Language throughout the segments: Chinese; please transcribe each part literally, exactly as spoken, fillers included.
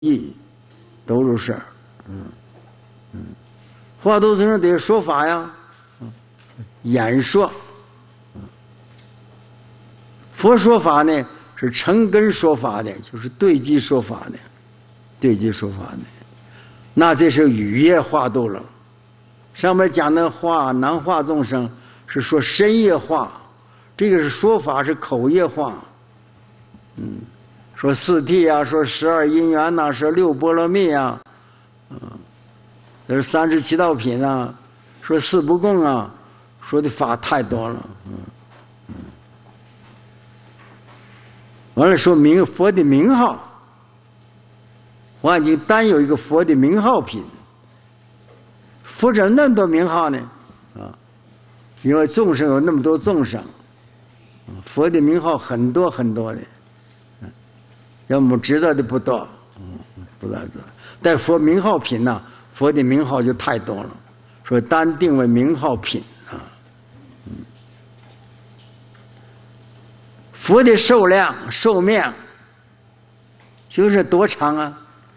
义都如是。嗯嗯，化度众生得说法呀，嗯，演说。佛说法呢是成根说法的，就是对机说法的，对机说法的，那这是语业化度了。上面讲的话难化众生是说身业化，这个是说法是口业化。嗯，说四谛啊，说十二因缘呐、啊，说六波罗蜜啊，嗯，这是三十七道品啊，说四不共啊，说的法太多了。嗯嗯，完了说名佛的名号，环境单有一个佛的名号品。佛者那么多名号呢？啊，因为众生有那么多众生，佛的名号很多很多的。要我们知道的不多，嗯，不知道。但佛名号品呢，佛的名号就太多了，所以单定为名号品啊。嗯，佛的寿量、寿命就是多长啊？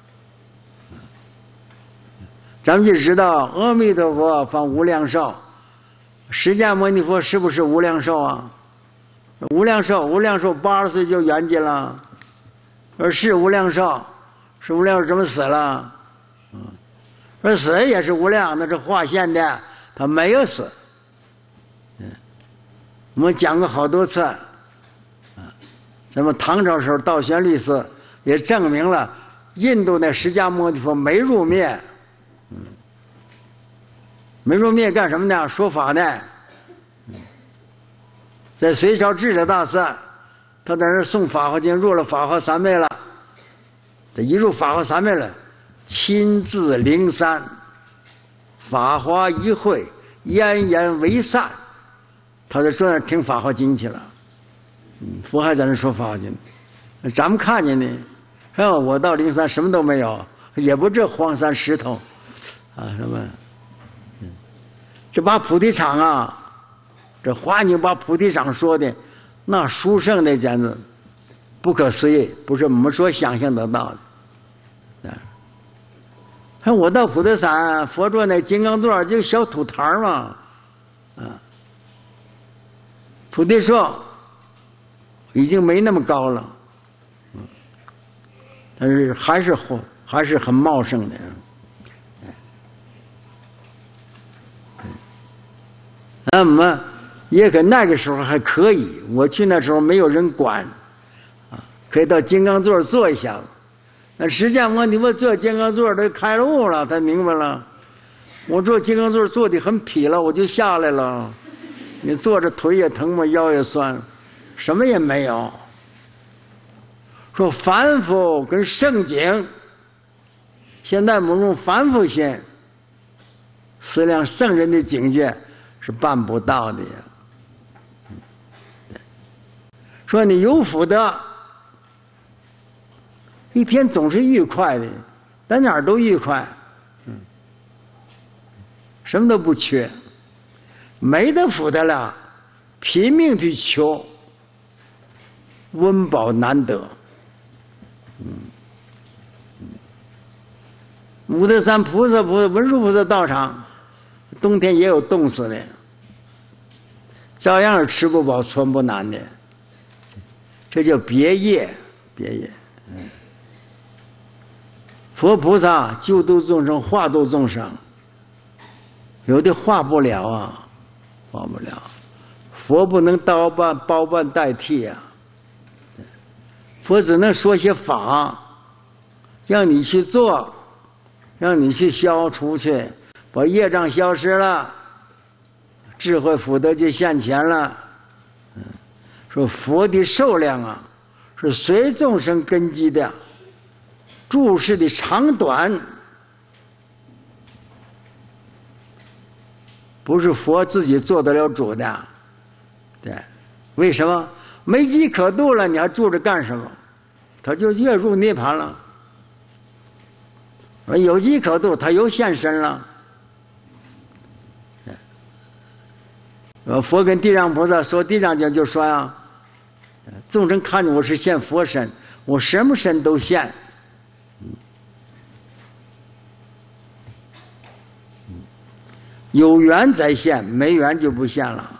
咱们就知道阿弥陀佛方无量寿，释迦牟尼佛是不是无量寿啊？无量寿，无量寿八十岁就圆寂了。而是无量寿，是无量寿怎么死了？嗯，而死也是无量，那是化现的，他没有死。嗯，我们讲过好多次。啊，咱们唐朝时候道宣律师也证明了，印度那释迦牟尼佛没入灭。嗯，没入灭干什么呢？说法呢。嗯，在隋朝智者大师。他在那诵法华经，入了法华三昧了。他一入法华三昧了，亲自灵山，法华一会，奄奄为善。他就坐那听法华经去了。嗯，佛还在那说法华经，咱们看见呢。哎，我到灵山什么都没有，也不这荒山石头，啊什么，嗯，这把菩提场啊，这华经把菩提场说的。那殊胜的简直不可思议，不是我们所想象得到的。啊，我到普陀山，佛坐那金刚座就小土台嘛，啊，菩提树已经没那么高了，嗯，但是还是还是很茂盛的。那么。也可那个时候还可以，我去那时候没有人管，啊，可以到金刚座坐一下子。那释迦牟尼佛坐金刚座，他开了悟了，他明白了。我坐金刚座坐的很疲了，我就下来了。你坐着腿也疼嘛，腰也酸，什么也没有。说凡夫跟圣境，现在我们用凡夫心，思量圣人的境界是办不到的呀。说你有福德，一天总是愉快的，在哪儿都愉快，嗯，什么都不缺。没得福德了，拼命去求，温饱难得。嗯，五德山菩萨菩萨文殊菩萨道场，冬天也有冻死的，照样是吃不饱穿不暖的。这叫别业，别业。嗯，佛菩萨救度众生，化度众生，有的化不了啊，化不了。佛不能包办包办代替啊，佛只能说些法，让你去做，让你去消除去，把业障消失了，智慧福德就现前了。嗯，说佛的寿量啊，是随众生根基的，注释的长短，不是佛自己做得了主的。对，为什么？没机可度了，你还住着干什么？他就越入涅槃了。有机可度，他又现身了。佛跟地藏菩萨说，地藏经就说呀、啊，众生看见我是现佛身，我什么身都现。 有缘再现，没缘就不现了。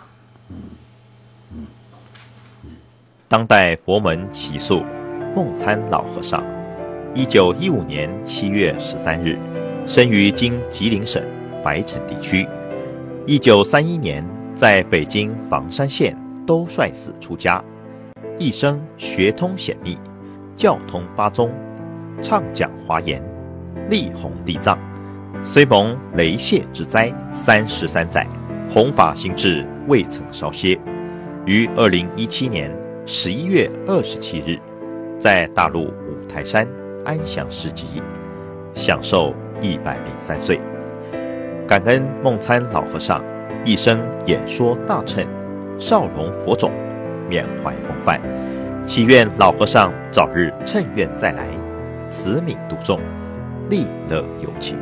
当代佛门奇宿梦参老和尚，一九一五年七月十三日，生于今吉林省白城地区。一九三一年在北京房山县兜率寺出家，一生学通显密，教通八宗，畅讲华严，力弘地藏。虽蒙雷泄之灾三十三载，弘法心志未曾稍歇。于二零一七年十一月二十七日，在大陆五台山安详示寂，享寿一百零三岁。感恩梦参老和尚一生演说大乘，少容佛种，缅怀风范，祈愿老和尚早日乘愿再来，慈悯度众，利乐有情。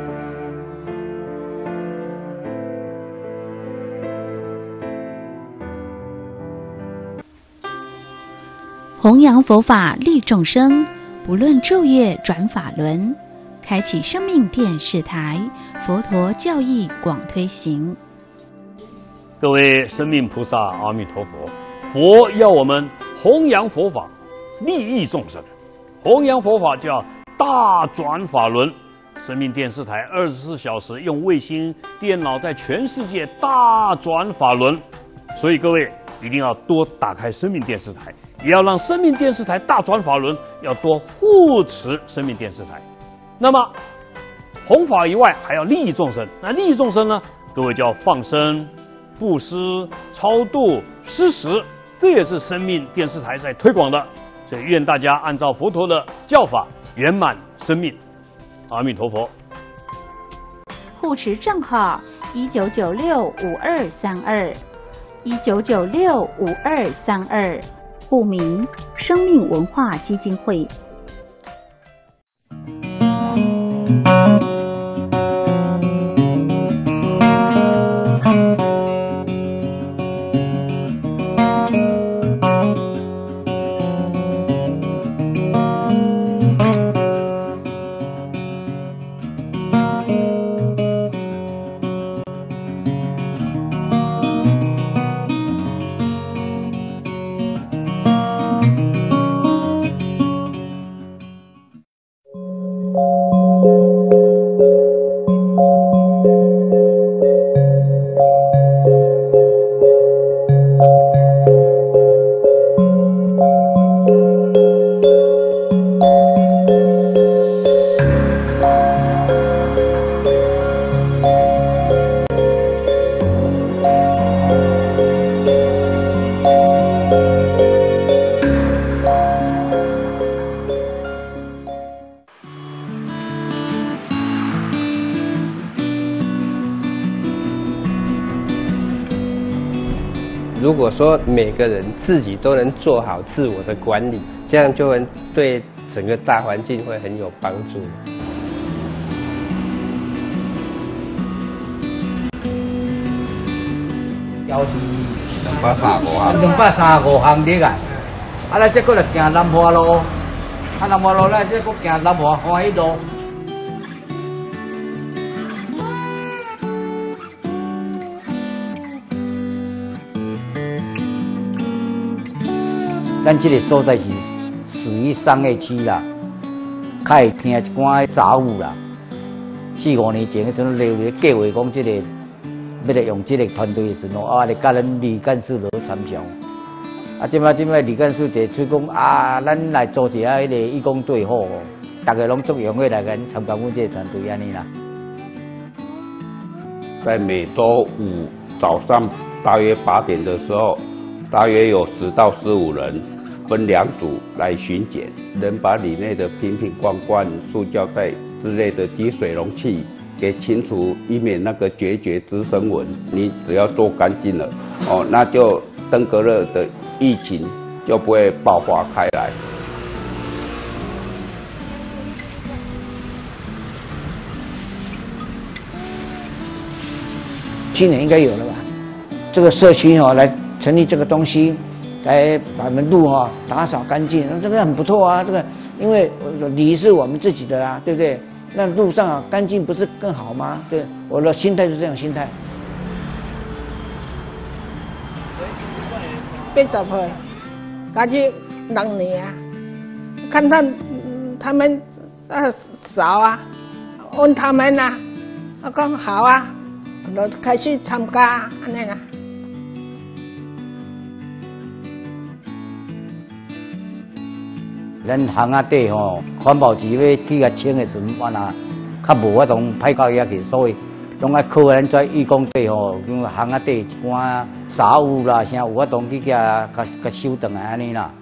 弘扬佛法利众生，不论昼夜转法轮，开启生命电视台，佛陀教义广推行。 各位生命菩萨，阿弥陀佛！佛要我们弘扬佛法，利益众生。弘扬佛法叫大转法轮。生命电视台二十四小时用卫星电脑在全世界大转法轮，所以各位一定要多打开生命电视台，也要让生命电视台大转法轮，要多护持生命电视台。那么弘法以外还要利益众生，那利益众生呢？各位叫放生、布施、超度、施食，这也是生命电视台在推广的。所以愿大家按照佛陀的教法圆满生命。阿弥陀佛。 护持账号一九九六五二三二，一九九六五二三二，户名生命文化基金会。 如果说每个人自己都能做好自我的管理，这样就能对整个大环境会很有帮助。 要是两百三十五项，两百三十五项日啊！啊，咱这个就行南华路，啊南华路咱这个行南华欢喜路。咱这个所在是属于商业区啦，较会听一寡杂物啦。四五年前，迄阵列为计划讲，这个要来用这个团队的时候，啊，来甲咱李干事罗参详。啊，即摆即摆李干事提出讲啊，咱来组一下迄个义工队好，大家拢足踊跃来甲咱参加阮这个团队安尼啦。 在每周五早上大约八点的时候，大约有十到十五人分两组来巡检，能把里面的瓶瓶罐罐、塑胶袋之类的积水容器给清除，以免那个孑孓滋生蚊。你只要做干净了，哦，那就登革热的疫情就不会爆发开来。 今年应该有了吧？这个社区哦，来成立这个东西，来把我们路哈、哦、打扫干净，这个很不错啊。这个因为里是我们自己的啦，对不对？ 那路上啊干净不是更好吗？对，我的心态是这样心态。 八十岁，家去两年啊，看他他们啊少啊，问他们啊，我讲好啊，就开始参加安尼啦。 咱巷仔底吼，环保局要去甲清的时阵，我若较无法通派到遐去，所以拢爱靠咱遮义工队吼，用巷仔底一寡杂物啦，啥有法通去甲甲甲收转来安尼啦。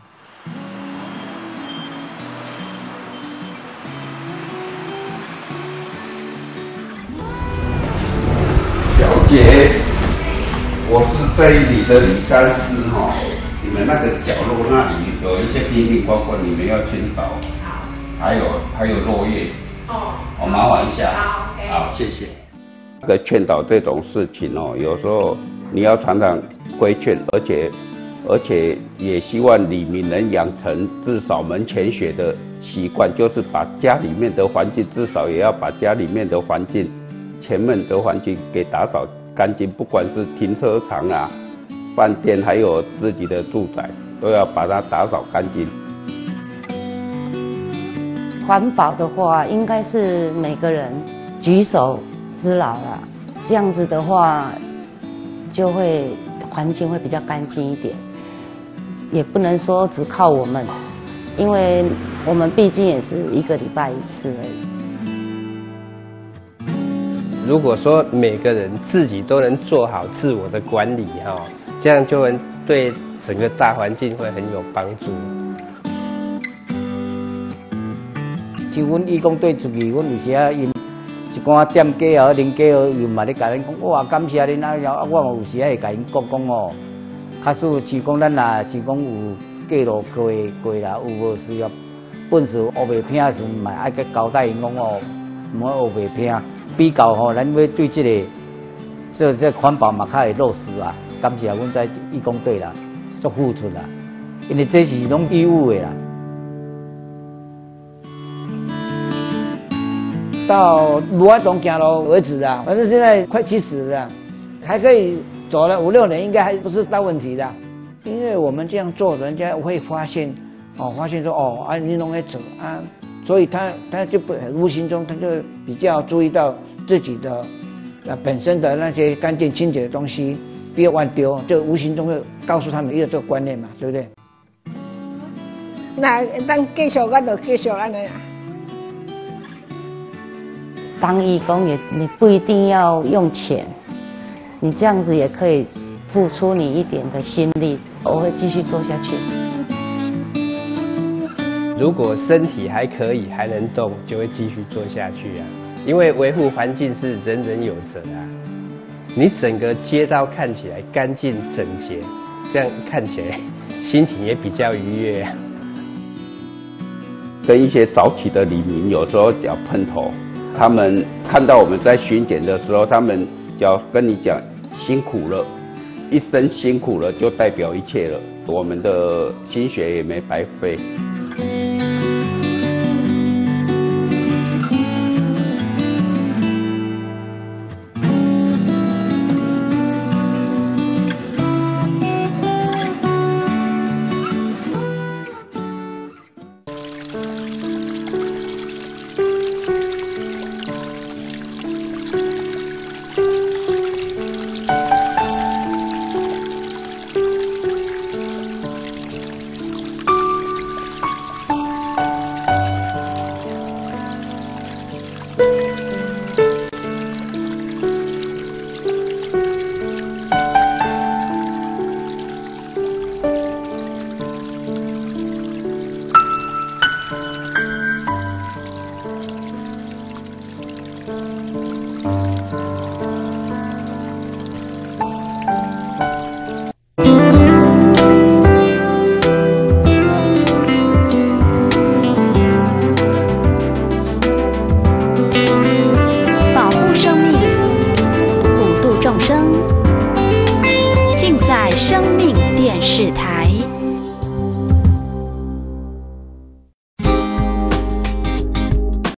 小姐，我是这里的李干事哈。你们那个角落那里有一些瓶瓶罐罐，你们要清扫。好。还有还有落叶。哦。我麻烦一下。好 ，OK。好，谢谢。那个劝导这种事情哦，有时候你要常常规劝，而且而且也希望里民能养成至少门前雪的习惯，就是把家里面的环境至少也要把家里面的环境、前面的环境给打扫干净，不管是停车场啊。饭店还有自己的住宅，都要把它打扫干净。 环保的话，应该是每个人举手之劳啦。这样子的话，就会环境会比较干净一点。也不能说只靠我们，因为我们毕竟也是一个礼拜一次而已。如果说每个人自己都能做好自我的管理哈。这样就会对整个大环境会很有帮助。像阮义工队出去，阮有时啊因一寡店家啊、邻家哦，又嘛咧甲恁讲，哇，感谢恁啊！然后我有时啊会甲因讲讲哦，假使像讲咱啊，像讲有过路过过啦，有无需要本事学袂拼的时阵，嘛爱甲交代因讲哦，唔好学袂拼。比较吼，咱要对这个这这环保嘛较会落实啊。感谢阮在义工队啦，做付出啦，因为这是拢义务的啦。到卢爱东走路为止啊，反正现在快七十了，还可以走了五六年，应该还不是大问题的。因为我们这样做，人家会发现，哦，发现说哦啊，你拢在走啊，所以他他就不无形中他就比较注意到自己的呃本身的那些干净清洁的东西。不要乱丢，就无形中会告诉他们一个这个观念嘛，对不对？那当继续，我就继续安尼啊。当义工也，你不一定要用钱，你这样子也可以付出你一点的心力。我会继续做下去。如果身体还可以，还能动，就会继续做下去啊。因为维护环境是人人有责啊。你整个街道看起来干净整洁，这样看起来心情也比较愉悦。跟一些早起的里民有时候要碰头，他们看到我们在巡检的时候，他们就要跟你讲辛苦了，一声辛苦了就代表一切了，我们的心血也没白费。